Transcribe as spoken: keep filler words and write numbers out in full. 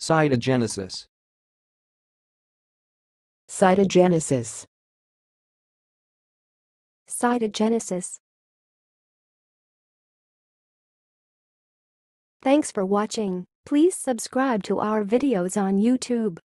Cytogenesis. Cytogenesis. Cytogenesis. Thanks for watching. Please subscribe to our videos on YouTube.